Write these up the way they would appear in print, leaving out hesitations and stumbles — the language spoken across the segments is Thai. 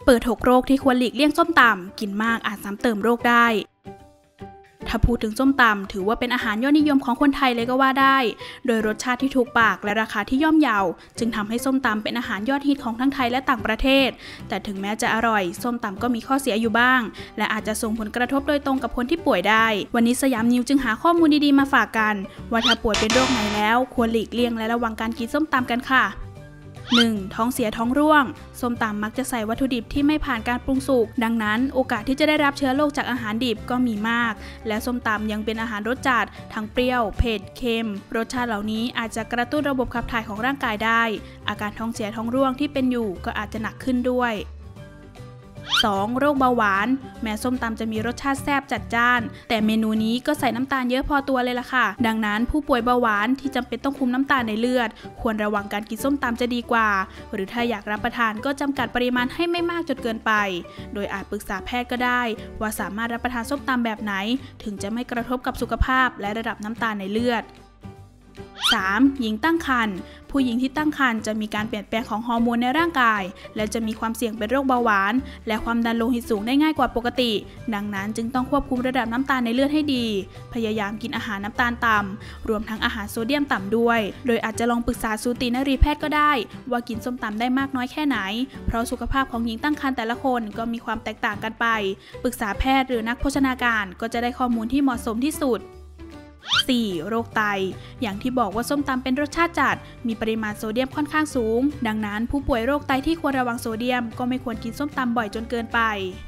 เปิด6โรคที่ควรหลีกเลี่ยงส้มตำกินมากอาจซ้ำเติมโรคได้ถ้าพูดถึงส้มตำถือว่าเป็นอาหารยอดนิยมของคนไทยเลยก็ว่าได้โดยรสชาติที่ถูกปากและราคาที่ย่อมเยาจึงทำให้ส้มตำเป็นอาหารยอดฮิตของทั้งไทยและต่างประเทศแต่ถึงแม้จะอร่อยส้มตำก็มีข้อเสียอยู่บ้างและอาจจะส่งผลกระทบโดยตรงกับคนที่ป่วยได้วันนี้สยามนิวจึงหาข้อมูลดีๆมาฝากกันว่าถ้าป่วยเป็นโรคไหนแล้วควรหลีกเลี่ยงและระวังการกินส้มตำกันค่ะ1. ท้องเสียท้องร่วงส้มตำมักจะใส่วัตถุดิบที่ไม่ผ่านการปรุงสุกดังนั้นโอกาสที่จะได้รับเชื้อโรคจากอาหารดิบก็มีมากและส้มตำยังเป็นอาหารรสจัดทั้งเปรี้ยวเผ็ดเค็มรสชาติเหล่านี้อาจจะกระตุ้นระบบขับถ่ายของร่างกายได้อาการท้องเสียท้องร่วงที่เป็นอยู่ก็อาจจะหนักขึ้นด้วย2. โรคเบาหวานแม้ส้มตำจะมีรสชาติแซ่บจัดจ้านแต่เมนูนี้ก็ใส่น้ำตาลเยอะพอตัวเลยล่ะค่ะดังนั้นผู้ป่วยเบาหวานที่จำเป็นต้องคุมน้ำตาลในเลือดควรระวังการกินส้มตำจะดีกว่าหรือถ้าอยากรับประทานก็จำกัดปริมาณให้ไม่มากจนเกินไปโดยอาจปรึกษาแพทย์ก็ได้ว่าสามารถรับประทานส้มตำแบบไหนถึงจะไม่กระทบกับสุขภาพและระดับน้ำตาลในเลือด3. หญิงตั้งครรภ์ผู้หญิงที่ตั้งครรภ์จะมีการเปลี่ยนแปลงของฮอร์โมนในร่างกายและจะมีความเสี่ยงเป็นโรคเบาหวานและความดันโลหิตสูงได้ง่ายกว่าปกติดังนั้นจึงต้องควบคุมระดับน้ำตาลในเลือดให้ดีพยายามกินอาหารน้ำตาลต่ำรวมทั้งอาหารโซเดียมต่ำด้วยโดยอาจจะลองปรึกษาสูตินรีแพทย์ก็ได้ว่ากินส้มตำได้มากน้อยแค่ไหนเพราะสุขภาพของหญิงตั้งครรภ์แต่ละคนก็มีความแตกต่างกันไปปรึกษาแพทย์หรือนักโภชนาการก็จะได้ข้อมูลที่เหมาะสมที่สุด4. โรคไตอย่างที่บอกว่าส้มตำเป็นรสชาติจัดมีปริมาณโซเดียมค่อนข้างสูงดังนั้นผู้ป่วยโรคไตที่ควรระวังโซเดียมก็ไม่ควรกินส้มตำบ่อยจนเกินไป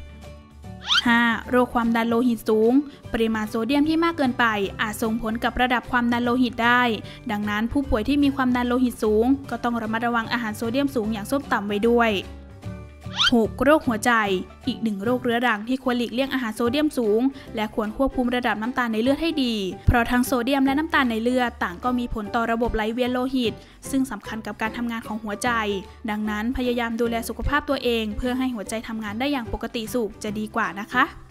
5. โรคความดันโลหิตสูงปริมาณโซเดียมที่มากเกินไปอาจส่งผลกับระดับความดันโลหิตได้ดังนั้นผู้ป่วยที่มีความดันโลหิตสูงก็ต้องระมัดระวังอาหารโซเดียมสูงอย่างส้มตำไว้ด้วย6. โรคหัวใจอีกหนึ่งโรคเรื้อรังที่ควรหลีกเลี่ยงอาหารโซเดียมสูงและควรควบคุมระดับน้ำตาลในเลือดให้ดีเพราะทั้งโซเดียมและน้ำตาลในเลือดต่างก็มีผลต่อระบบไหลเวียนโลหิตซึ่งสำคัญกับการทำงานของหัวใจดังนั้นพยายามดูแลสุขภาพตัวเองเพื่อให้หัวใจทำงานได้อย่างปกติสุขจะดีกว่านะคะ